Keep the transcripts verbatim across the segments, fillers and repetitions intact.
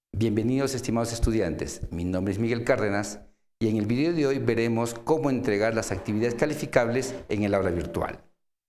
Bienvenidos, estimados estudiantes. Mi nombre es Miguel Cárdenas y en el video de hoy veremos cómo entregar las actividades calificables en el aula virtual.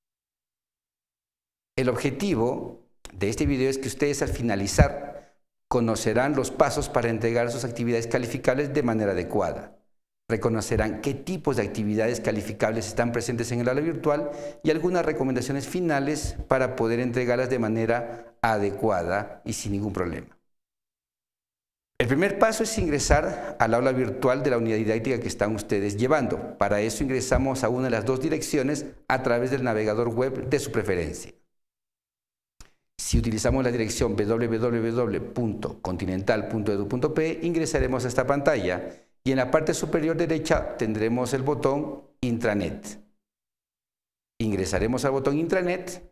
El objetivo de este video es que ustedes al finalizar conocerán los pasos para entregar sus actividades calificables de manera adecuada. Reconocerán qué tipos de actividades calificables están presentes en el aula virtual y algunas recomendaciones finales para poder entregarlas de manera adecuada y sin ningún problema. El primer paso es ingresar al aula virtual de la unidad didáctica que están ustedes llevando. Para eso ingresamos a una de las dos direcciones a través del navegador web de su preferencia. Si utilizamos la dirección w w w punto continental punto edu punto pe, ingresaremos a esta pantalla y en la parte superior derecha tendremos el botón Intranet. Ingresaremos al botón Intranet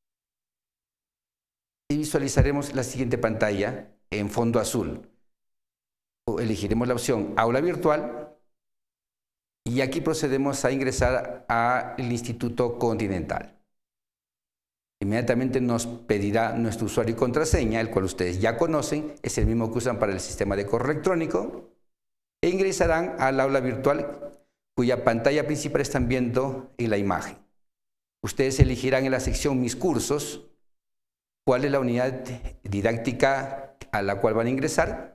y visualizaremos la siguiente pantalla en fondo azul. Elegiremos la opción Aula Virtual y aquí procedemos a ingresar al Instituto Continental. Inmediatamente nos pedirá nuestro usuario y contraseña, el cual ustedes ya conocen, es el mismo que usan para el sistema de correo electrónico, e ingresarán al aula virtual cuya pantalla principal están viendo en la imagen. Ustedes elegirán en la sección Mis cursos cuál es la unidad didáctica a la cual van a ingresar.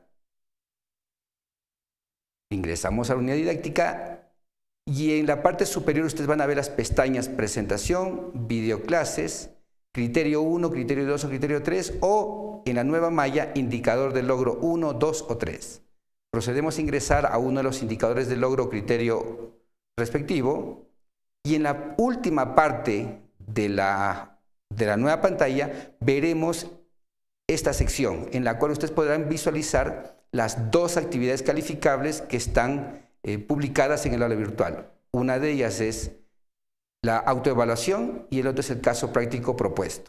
Ingresamos a la unidad didáctica y en la parte superior ustedes van a ver las pestañas Presentación, Videoclases, Criterio uno, Criterio dos o Criterio tres o en la nueva malla Indicador de logro uno, dos o tres. Procedemos a ingresar a uno de los indicadores de logro o criterio respectivo y en la última parte de la, de la nueva pantalla veremos esta sección en la cual ustedes podrán visualizar las dos actividades calificables que están eh, publicadas en el aula virtual. Una de ellas es la autoevaluación y el otro es el caso práctico propuesto.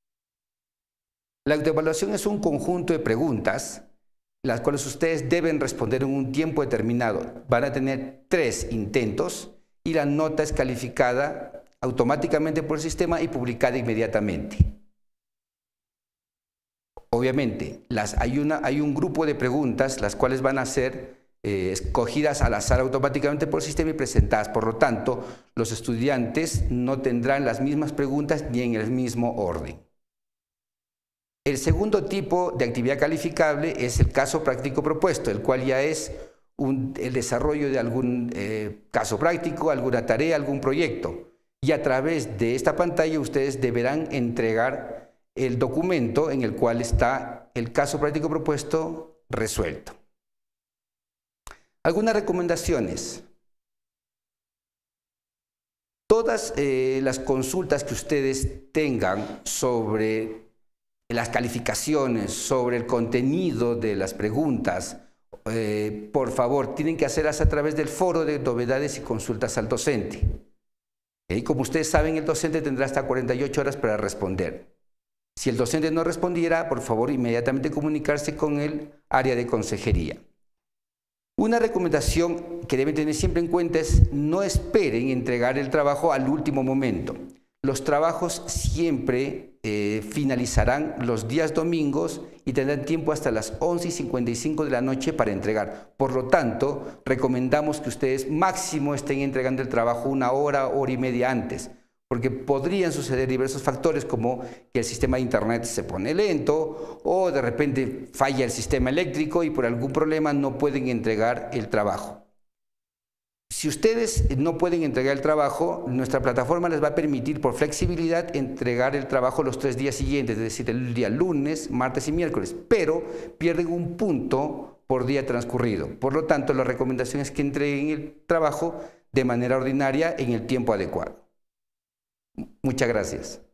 La autoevaluación es un conjunto de preguntas las cuales ustedes deben responder en un tiempo determinado. Van a tener tres intentos y la nota es calificada automáticamente por el sistema y publicada inmediatamente. Obviamente, las, hay, una, hay un grupo de preguntas las cuales van a ser eh, escogidas al azar automáticamente por el sistema y presentadas. Por lo tanto, los estudiantes no tendrán las mismas preguntas ni en el mismo orden. El segundo tipo de actividad calificable es el caso práctico propuesto, el cual ya es un, el desarrollo de algún eh, caso práctico, alguna tarea, algún proyecto. Y a través de esta pantalla ustedes deberán entregar el documento en el cual está el caso práctico propuesto resuelto. Algunas recomendaciones. Todas eh, las consultas que ustedes tengan sobre las calificaciones, sobre el contenido de las preguntas, eh, por favor, tienen que hacerlas a través del foro de novedades y consultas al docente. Y como ustedes saben, el docente tendrá hasta cuarenta y ocho horas para responder. Si el docente no respondiera, por favor, inmediatamente comunicarse con el área de consejería. Una recomendación que deben tener siempre en cuenta es no esperen entregar el trabajo al último momento. Los trabajos siempre eh, finalizarán los días domingos y tendrán tiempo hasta las once y cincuenta y cinco de la noche para entregar. Por lo tanto, recomendamos que ustedes máximo estén entregando el trabajo una hora, hora y media antes, porque podrían suceder diversos factores como que el sistema de internet se pone lento o de repente falla el sistema eléctrico y por algún problema no pueden entregar el trabajo. Si ustedes no pueden entregar el trabajo, nuestra plataforma les va a permitir por flexibilidad entregar el trabajo los tres días siguientes, es decir, el día lunes, martes y miércoles, pero pierden un punto por día transcurrido. Por lo tanto, la recomendación es que entreguen el trabajo de manera ordinaria en el tiempo adecuado. Muchas gracias.